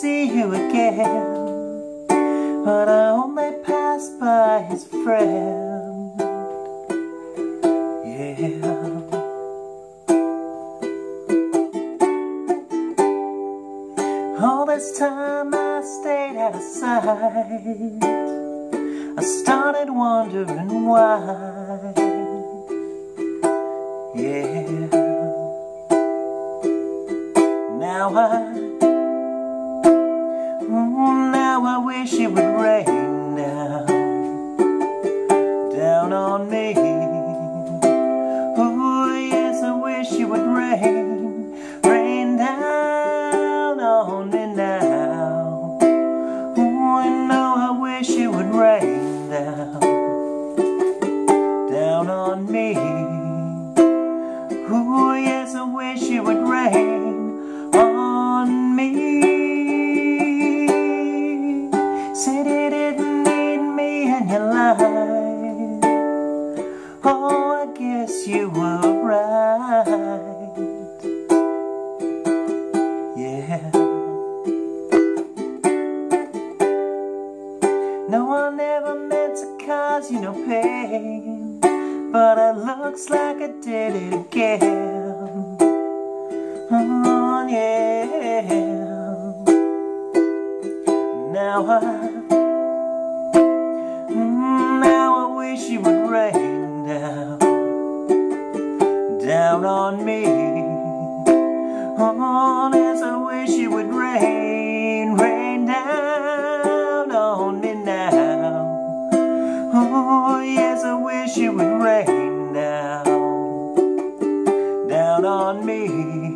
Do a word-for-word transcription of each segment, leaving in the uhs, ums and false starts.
see you again, but I only passed by his friend. Yeah. All this time I stayed out of sight. I started wondering why. Yeah. Now I, mm, now I wish it would rain down, down on me. Oh yes, I wish it would rain, rain down on me now. Oh, I know I wish it would rain down, down on me. Oh yes, I wish it would rain on me. Said you didn't need me in your life. Oh, I guess you were right. Yeah. No, I never meant to cause you no pain, but it looks like I did it again. Oh yeah. Now I, mm, now I wish you would rain down, down on me. Oh yes, I wish you would rain, rain down on me now. Oh yes, I wish you would rain down, down on me.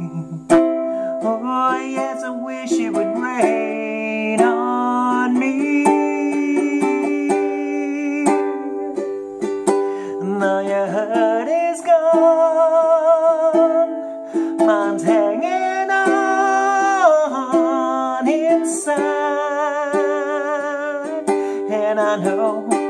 Oh yes, I wish it would rain on me. Now your hurt is gone, mine's hanging on inside, and I know